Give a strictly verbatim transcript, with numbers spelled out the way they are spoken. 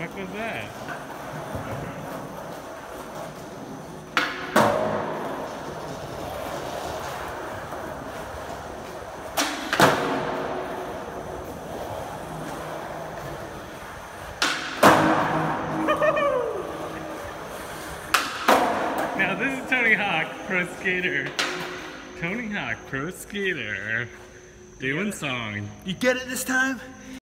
heck was that? Now this is Tony Hawk, pro skater. Tony Hawk, pro skater. Doing song. You get it this time?